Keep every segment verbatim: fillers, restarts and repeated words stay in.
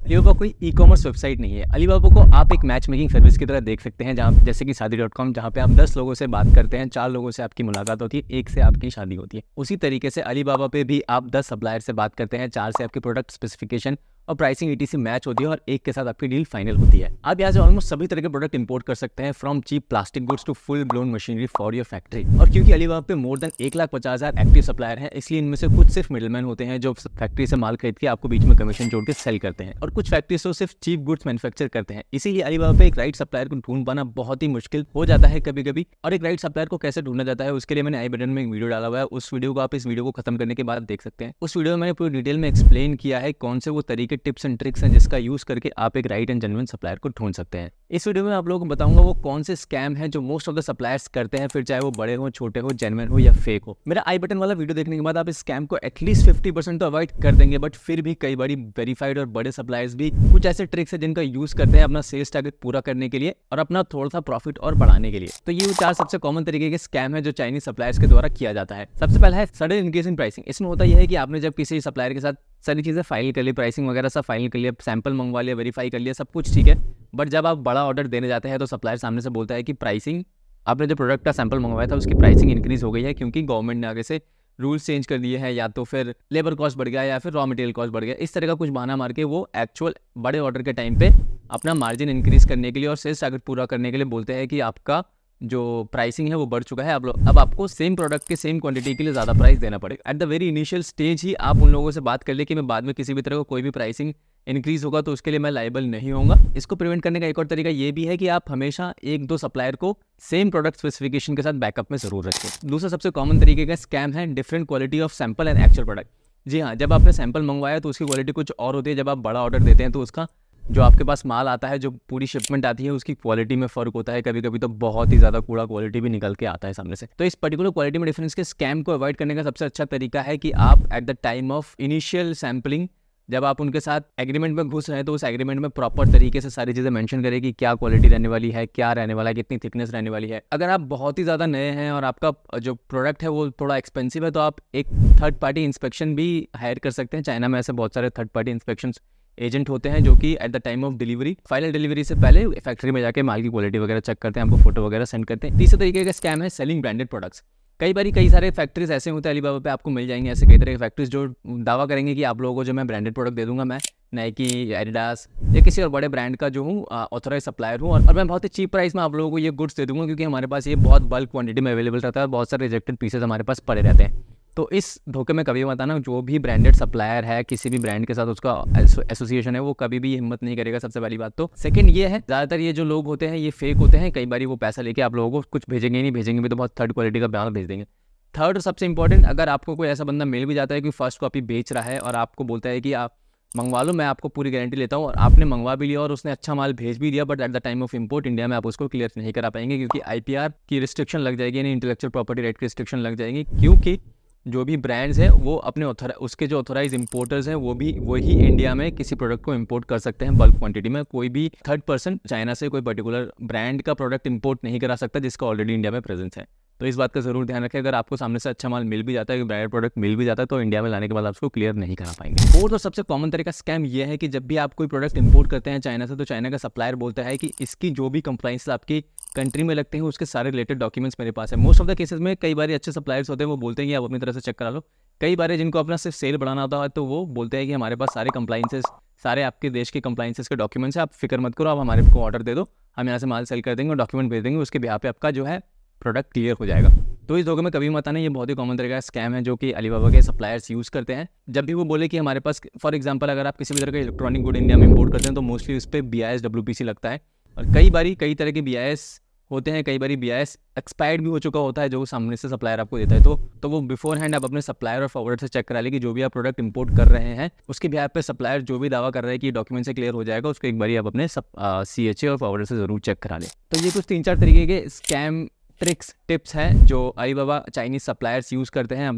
Alibaba कोई e commerce website नहीं है। अलीबाबा को आप एक मैच मेकिंग सर्विस की तरह देख सकते हैं, जहाँ जैसे कि शादी डॉट कॉम, जहाँ पे आप दस लोगों से बात करते हैं, चार लोगों से आपकी मुलाकात होती है, एक से आपकी शादी होती है। उसी तरीके से अलीबाबा पे भी आप दस सप्लायर से बात करते हैं, चार से आपकी प्रोडक्ट स्पेसिफिकेशन और प्राइसिंग ईटीसी मैच होती है और एक के साथ आपकी डील फाइनल होती है। आप यहाँ से ऑलमोस्ट सभी तरह के प्रोडक्ट इंपोर्ट कर सकते हैं, from cheap plastic goods to full blown machinery for your factory. और क्योंकि अलीबाबा पे मोर देन एक लाख पचास हजार एक्टिव सप्लायर है, इसलिए इनमें से कुछ सिर्फ मिडलमैन होते हैं जो फैक्ट्री से माल खरीद के आपको बीच में कमीशन जोड़ के सेल करते हैं, और कुछ फैक्ट्री से सिर्फ चीप गुड्स मैन्युफैक्चर करते हैं। इसीलिए अलीबाबा पे एक राइट सप्लायर को ढूंढ पाना बहुत ही मुश्किल हो जाता है कभी कभी। और एक राइट सप्लायर को कैसे ढूंढना जाता है, उसके लिए मैंने आई बटन में एक वीडियो डाला हुआ है। उस वीडियो को आप इस वीडियो को खत्म करने के बाद देख सकते हैं। उस वीडियो में मैंने पूरी डिटेल में एक्सप्लेन किया है कौन से वो तरीके, टिप्स एंड ट्रिक्स हैं जिसका यूज करके आप एक राइट एंड जेन्युइन सप्लायर को ढूंढ सकते हैं। इस वीडियो में आप लोगों को बताऊंगा वो कौन से स्कैम हैं जो मोस्ट ऑफ द सप्लायर्स करते हैं, फिर चाहे वो बड़े हो, छोटे हो, जेन्युइन हो या फेक हो। मेरा आई बटन वाला वीडियो देखने के बाद आप इस स्कैम को एटलीस्ट फिफ्टी परसेंट तो अवॉइड कर देंगे, बट फिर भी कई बार वेरीफाइड और बड़े सप्लायर्स भी कुछ ऐसे ट्रिक्स है जिनका यूज करते हैं अपना सेल्स टारगेट पूरा करने के लिए और अपना थोड़ा सा प्रॉफिट और बढ़ाने के लिए। तो ये चार सबसे कॉमन तरीके के स्कैम है जो चाइनीज सप्लायर्स के द्वारा किया जाता है। सबसे पहला है सडन इंक्रीज इन प्राइसिंग। इसमें होता यह है कि आपने जब किसी सप्लायर के साथ सारी चीज़ें फाइल कर ली, प्राइसिंग वगैरह सब फाइल कर लिया, सैंपल मंगवा लिया, वेरीफाई कर लिया, सब कुछ ठीक है, बट जब आप बड़ा ऑर्डर देने जाते हैं तो सप्लायर सामने से बोलता है कि प्राइसिंग, आपने जो प्रोडक्ट का सैंपल मंगवाया था उसकी प्राइसिंग इंक्रीज हो गई है क्योंकि गवर्नमेंट ने आगे से रूल्स चेंज कर दिए हैं, या तो फिर लेबर कॉस्ट बढ़ गया या फिर रॉ मटेरियल कॉस्ट बढ़ गया। इस तरह का कुछ बहाना मार के वो एक्चुअल बड़े ऑर्डर के टाइम पे अपना मार्जिन इंक्रीज करने के लिए और सेल्स टारगेट पूरा करने के लिए बोलते हैं कि आपका जो प्राइसिंग है वो बढ़ चुका है, अब अब आपको सेम प्रोडक्ट के सेम क्वांटिटी के लिए ज़्यादा प्राइस देना पड़ेगा। At the very initial stage ही आप उन लोगों से बात कर ले कि मैं बाद में किसी भी तरह का कोई भी प्राइसिंग इंक्रीज होगा तो उसके लिए मैं लाइबल नहीं होऊंगा। इसको प्रिवेंट करने का एक और तरीका ये भी है कि आप हमेशा एक दो सप्लायर को सेम प्रोडक्ट स्पेसिफिकेशन के साथ बैकअप में जरूर रखें। दूसरा सबसे कॉमन तरीके का स्कैम है different quality of sample and actual product. जी हाँ, जब आपने सैंपल मंगवाया तो उसकी क्वालिटी कुछ और होती है, जब आप बड़ा ऑर्डर देते हैं तो उसका जो आपके पास माल आता है, जो पूरी शिपमेंट आती है, उसकी क्वालिटी में फ़र्क होता है। कभी कभी तो बहुत ही ज़्यादा कूड़ा क्वालिटी भी निकल के आता है सामने से। तो इस पर्टिकुलर क्वालिटी में डिफरेंस के स्कैम को अवॉइड करने का सबसे अच्छा तरीका है कि आप at the time of initial sampling, जब आप उनके साथ एग्रीमेंट में घुस रहे हैं तो उस एग्रीमेंट में प्रॉपर तरीके से सारी चीज़ें मेंशन करें कि क्या क्वालिटी रहने वाली है, क्या रहने वाला है, कितनी थिकनेस रहने वाली है। अगर आप बहुत ही ज़्यादा नए हैं और आपका जो प्रोडक्ट है वो थोड़ा एक्सपेंसिव है तो आप एक थर्ड पार्टी इंस्पेक्शन भी हायर कर सकते हैं। चाइना में ऐसे बहुत सारे थर्ड पार्टी इंस्पेक्शन एजेंट होते हैं जो कि at the time of delivery, final delivery से पहले फैक्ट्री में जाके माल की क्वालिटी वगैरह चेक करते हैं, आपको फोटो वगैरह सेंड करते हैं। तीसरे तरीके का स्कैम है सेलिंग ब्रांडेड प्रोडक्ट्स। कई बार कई सारे फैक्ट्रीज ऐसे होते हैं अलीबाबा पे आपको मिल जाएंगे, ऐसे कई तरह के फैक्ट्रीज जो दावा करेंगे कि आप लोगों को जो मैं ब्रांडेड प्रोडक्ट दे दूंगा, मैं नाइकी, एडिडास या किसी और बड़े ब्रांड का जो हूँ ऑथराइज सप्लायर हूँ, और, और मैं बहुत ही चीप प्राइस में आप लोगों को ये गुड्स दे दूंगा क्योंकि हमारे पास ये बहुत बल्क क्वांटिटी में अवेलेबल रहता है, बहुत सारे रिजेक्टेड पीसेज हमारे पास पड़े रहते हैं। तो इस धोखे में कभी मत आना। जो भी ब्रांडेड सप्लायर है, किसी भी ब्रांड के साथ उसका एसोसिएशन है, वो कभी भी हिम्मत नहीं करेगा, सबसे पहली बात तो। सेकंड ये है, ज़्यादातर ये जो लोग होते हैं ये फेक होते हैं। कई बार वो पैसा लेके आप लोगों को कुछ भेजेंगे नहीं, भेजेंगे भी तो बहुत थर्ड क्वालिटी का माल भेज देंगे। थर्ड सबसे इंपॉर्टेंट, अगर आपको कोई ऐसा बंदा मिल भी जाता है कि फर्स्ट कॉपी बेच रहा है और आपको बोलता है कि आप मंगवा लो, मैं आपको पूरी गारंटी लेता हूँ, और आपने मंगवा भी लिया और उसने अच्छा माल भेज भी दिया, but at the time of import India में आप उसको क्लियर नहीं करा पाएंगे क्योंकि आईपीआर की रिस्ट्रिक्शन लग जाएगी, यानी इंटेलेक्चुअल प्रॉपर्टी राइट की रिस्ट्रिक्शन लग जाएगी। क्योंकि जो भी ब्रांड्स हैं वो अपने उसके जो ऑथोराइज इंपोर्टर्स हैं वो भी वही इंडिया में किसी प्रोडक्ट को इंपोर्ट कर सकते हैं बल्क क्वांटिटी में। कोई भी थर्ड पर्सन चाइना से कोई पर्टिकुलर ब्रांड का प्रोडक्ट इंपोर्ट नहीं करा सकता जिसका ऑलरेडी इंडिया में प्रेजेंस है। तो इस बात का जरूर ध्यान रखें। अगर आपको सामने से अच्छा माल मिल भी जाता है, ब्रांडेड प्रोडक्ट मिल भी जाता है, तो इंडिया में लाने के बाद आप उसको क्लियर नहीं करा पाएंगे। फोर्थ और सबसे कॉमन तरीका स्कैम ये है कि जब भी आप कोई प्रोडक्ट इंपोर्ट करते हैं चाइना से, तो चाइना का सप्लायर बोलता है कि इसकी जो भी कंप्लाइंस आपकी कंट्री में लगते हैं उसके सारे रिलेटेड डॉक्यूमेंट्स मेरे पास है। मोस्ट ऑफ द केसेस में कई बार अच्छे सप्लायर्स होते हैं, वो बोलते हैं कि आप अपनी तरह से चेक करा लो। कई बार जिनको अपना सिर्फ सेल बढ़ाना होता है तो वो बोलते हैं कि हमारे पास सारे कंप्लाइंसेस, सारे आपके देश के कंप्लाइंसेस के डॉक्यूमेंट्स हैं, आप फिक्र मत करो, आप हमारे को ऑर्डर दे दो, हम यहाँ से माल सेल कर देंगे और डॉक्यूमेंट भेज देंगे, उसके बिहाफ पे आपका जो है प्रोडक्ट क्लियर हो जाएगा। तो इस धोखे में कभी मत आना। ये बहुत ही कॉमन तरीका स्कैम है जो कि अलीबाबा के सप्लायर्स यूज़ करते हैं। जब भी वो बोले कि हमारे पास, फॉर एग्जांपल अगर आप किसी भी तरह का इलेक्ट्रॉनिक गुड इंडिया में इंपोर्ट करते हैं तो मोस्टली उस पर B I S W P C लगता है, और कई बारी कई तरह के बी आई एस होते हैं, कई बारी बी आई एस एक्सपायर्ड भी हो चुका होता है जो सामने से सप्लायर आपको देता है। तो तो वो बिफोर हैंड आप अपने सप्लायर और फॉरवर्डर से चेक करा ले कि जो भी आप प्रोडक्ट इंपोर्ट कर रहे हैं उसके बिहाफ पे सप्लायर जो भी दावा कर रहे हैं कि डॉक्यूमेंट से क्लियर हो जाएगा, उसको एक बारी आप अपने सी एच ए और फॉरवर्डर से जरूर चेक करा लें। तो ये कुछ तीन चार तरीके के स्कैम ट्रिक्स टिप्स हैं जो अलीबाबा चाइनीज सप्लायर्स यूज़ करते हैं अपना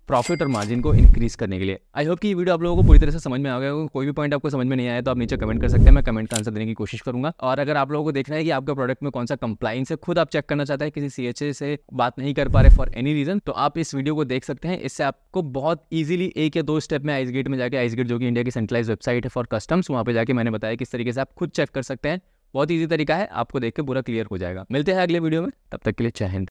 प्रॉफिट और मार्जिन को इंक्रीज करने के लिए। आई होप कि ये वीडियो आप लोगों को पूरी तरह से समझ में आ गया होगा। कोई भी पॉइंट आपको समझ में नहीं आया तो आप नीचे कमेंट कर सकते हैं, मैं कमेंट का आंसर देने की कोशिश करूंगा। और अगर आप लोगों को देखना है कि आपका प्रोडक्ट में कौन सा कंप्लाइंस है, खुद आप चेक करना चाहते हैं, किसी सीएचए से बात नहीं कर पा रहे फॉर एनी रीजन, तो आप इस वीडियो को देख सकते हैं। इससे आपको बहुत ईजिली एक या दो स्टेप में आइसगेट में जाके, आइसगेट जो कि इंडिया की सेंट्रलाइज वेबसाइट है फॉर कस्टम्स, वहाँ पे जाके मैंने बताया किस तरीके से आप खुद चेक कर सकते हैं। बहुत ईजी तरीका है, आपको देख के पूरा क्लियर हो जाएगा। मिलते हैं अगले वीडियो में, तब तक के लिए जय हिंद।